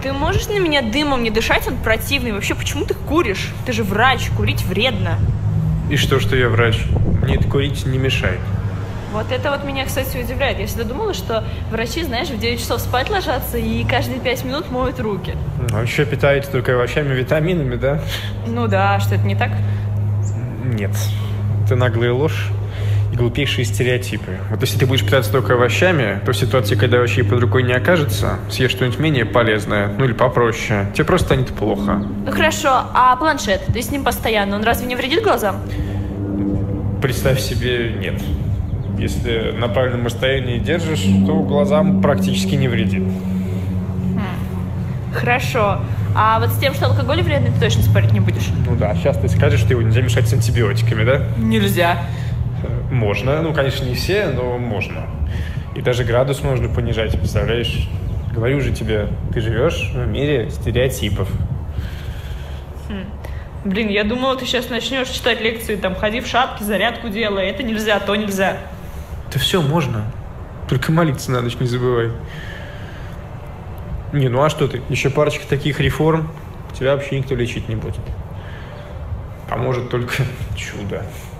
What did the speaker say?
ты можешь на меня дымом не дышать? Он противный. Вообще, почему ты куришь? Ты же врач, курить вредно. И что я врач? Мне это курить не мешает. Вот это вот меня, кстати, удивляет. Я всегда думала, что врачи, знаешь, в 9 часов спать ложатся и каждые 5 минут моют руки. А еще питаются только овощами, витаминами, да? Ну да, что это не так? Нет. Это наглая ложь и глупейшие стереотипы. Вот если ты будешь питаться только овощами, то в ситуации, когда овощей под рукой не окажется, съешь что-нибудь менее полезное, ну или попроще, тебе просто станет плохо. Ну хорошо, а планшет? Ты с ним постоянно, он разве не вредит глазам? Представь себе, нет. Если на правильном расстоянии держишь, то глазам практически не вредит. Хорошо. А вот с тем, что алкоголь вредный, ты точно спорить не будешь? Ну да, сейчас ты скажешь, что его нельзя мешать с антибиотиками, да? Нельзя. Можно. Ну, конечно, не все, но можно. И даже градус можно понижать, представляешь? Говорю же тебе, ты живешь в мире стереотипов. Блин, я думала, ты сейчас начнешь читать лекции, там, ходи в шапке, зарядку делай, это нельзя, то нельзя. Да все можно. Только молиться на ночь не забывай. Не, ну а что ты? Еще парочка таких реформ, тебя вообще никто лечить не будет. Поможет только чудо.